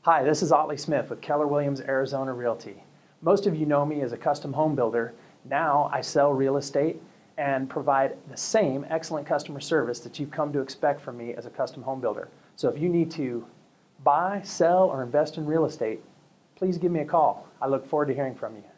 Hi, this is Otley Smith with Keller Williams Arizona Realty. Most of you know me as a custom home builder. Now I sell real estate and provide the same excellent customer service that you've come to expect from me as a custom home builder. So if you need to buy, sell, or invest in real estate, please give me a call. I look forward to hearing from you.